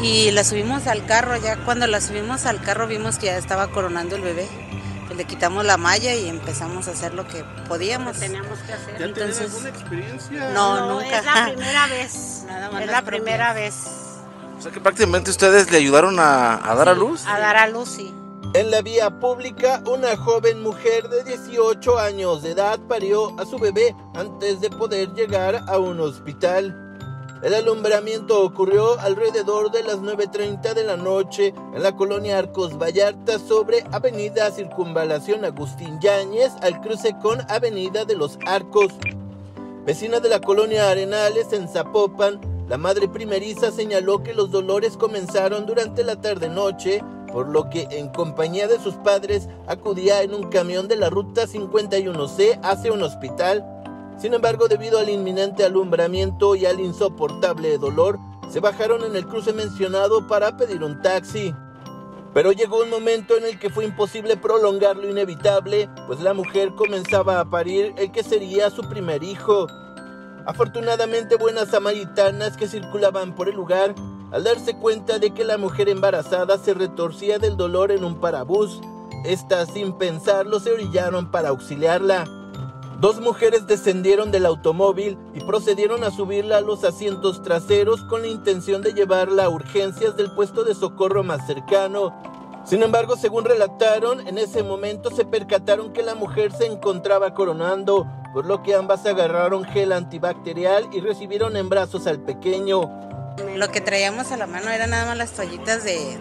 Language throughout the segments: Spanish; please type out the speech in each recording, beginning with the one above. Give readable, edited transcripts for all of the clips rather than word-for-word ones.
y la subimos al carro. Ya cuando la subimos al carro vimos que ya estaba coronando el bebé. Pues le quitamos la malla y empezamos a hacer lo que podíamos. Lo que teníamos que hacer. ¿Ya Entonces, tienen alguna experiencia? No, nunca. Es la primera vez. Nada más Es las la primera propias. vez. O sea que prácticamente ustedes le ayudaron a dar a luz. A dar a luz, sí. En la vía pública, una joven mujer de 18 años de edad parió a su bebé antes de poder llegar a un hospital. El alumbramiento ocurrió alrededor de las 9:30 de la noche en la colonia Arcos Vallarta sobre Avenida Circunvalación Agustín Yáñez al cruce con Avenida de los Arcos. Vecina de la colonia Arenales en Zapopan, la madre primeriza señaló que los dolores comenzaron durante la tarde-noche, por lo que en compañía de sus padres acudía en un camión de la ruta 51C hacia un hospital. Sin embargo, debido al inminente alumbramiento y al insoportable dolor, se bajaron en el cruce mencionado para pedir un taxi. Pero llegó un momento en el que fue imposible prolongar lo inevitable, pues la mujer comenzaba a parir el que sería su primer hijo. Afortunadamente, buenas samaritanas que circulaban por el lugar, al darse cuenta de que la mujer embarazada se retorcía del dolor en un parabús, estas sin pensarlo se orillaron para auxiliarla. Dos mujeres descendieron del automóvil y procedieron a subirla a los asientos traseros con la intención de llevarla a urgencias del puesto de socorro más cercano. Sin embargo, según relataron, en ese momento se percataron que la mujer se encontraba coronando, por lo que ambas agarraron gel antibacterial y recibieron en brazos al pequeño. Lo que traíamos a la mano eran nada más las toallitas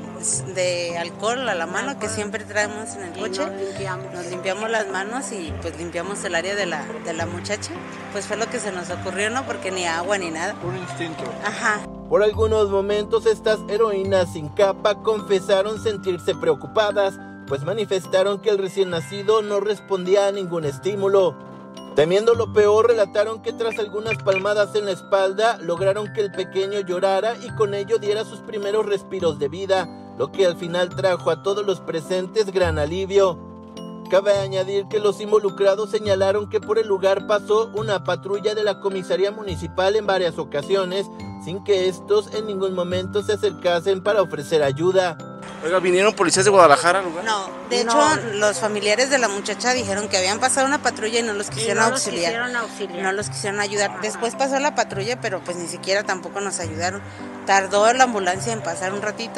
de alcohol a la mano que siempre traemos en el coche. Nos limpiamos las manos y pues limpiamos el área de la muchacha. Pues fue lo que se nos ocurrió, ¿no? Porque ni agua ni nada. Por instinto. Ajá. Por algunos momentos estas heroínas sin capa confesaron sentirse preocupadas, pues manifestaron que el recién nacido no respondía a ningún estímulo. Temiendo lo peor, relataron que tras algunas palmadas en la espalda, lograron que el pequeño llorara y con ello diera sus primeros respiros de vida, lo que al final trajo a todos los presentes gran alivio. Cabe añadir que los involucrados señalaron que por el lugar pasó una patrulla de la comisaría municipal en varias ocasiones, sin que estos en ningún momento se acercasen para ofrecer ayuda. Oiga, ¿vinieron policías de Guadalajara al lugar? No, de hecho, los familiares de la muchacha dijeron que habían pasado una patrulla y no los quisieron auxiliar. No los quisieron ayudar. Ajá. Después pasó la patrulla, pero pues ni siquiera tampoco nos ayudaron. Tardó la ambulancia en pasar un ratito.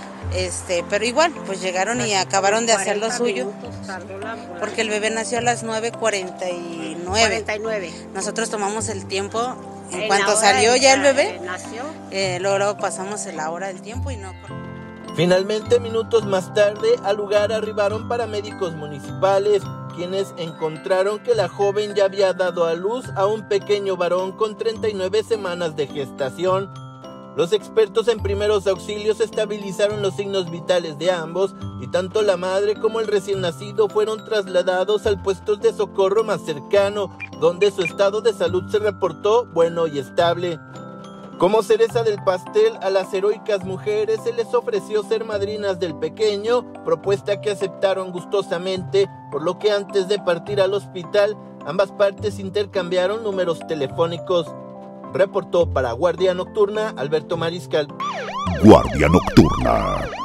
Pero igual, pues llegaron y acabaron de hacer lo suyo. Porque el bebé nació a las 9:49. 49. Nosotros tomamos el tiempo, en cuanto salió ya el bebé, nació. luego pasamos la hora del tiempo y no. Finalmente, minutos más tarde, al lugar arribaron paramédicos municipales, quienes encontraron que la joven ya había dado a luz a un pequeño varón con 39 semanas de gestación. Los expertos en primeros auxilios estabilizaron los signos vitales de ambos y tanto la madre como el recién nacido fueron trasladados al puesto de socorro más cercano, donde su estado de salud se reportó bueno y estable. Como cereza del pastel, a las heroicas mujeres se les ofreció ser madrinas del pequeño, propuesta que aceptaron gustosamente, por lo que antes de partir al hospital, ambas partes intercambiaron números telefónicos. Reportó para Guardia Nocturna Alberto Mariscal. Guardia Nocturna.